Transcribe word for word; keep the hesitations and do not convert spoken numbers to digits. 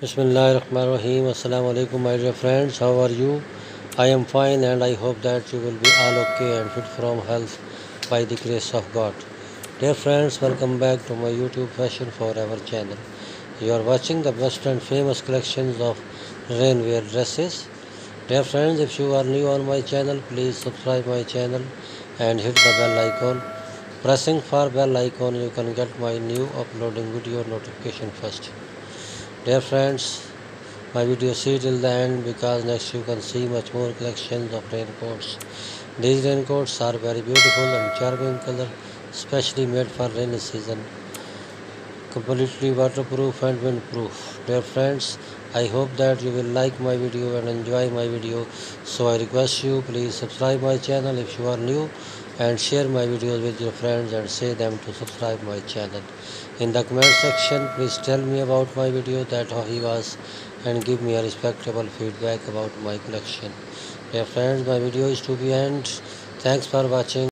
Bismillahirrahmanirrahim. Assalamu alaikum, my dear friends. How are you? I am fine and I hope that you will be all okay and fit from health by the grace of God. Dear friends, welcome back to my YouTube Fashion Forever channel. You are watching the best and famous collections of rainwear dresses. Dear friends, if you are new on my channel, please subscribe my channel and hit the bell icon. Pressing for bell icon, you can get my new uploading video notification first. Dear friends, my video see till the end because next you can see much more collections of raincoats. These raincoats are very beautiful and charming color, especially made for rainy season. Completely waterproof and windproof. Dear friends, I hope that you will like my video and enjoy my video. So I request you, please subscribe my channel if you are new and share my videos with your friends and say them to subscribe my channel. In the comment section, please tell me about my video that how he was and give me a respectable feedback about my collection. Dear friends, my video is to be end. Thanks for watching.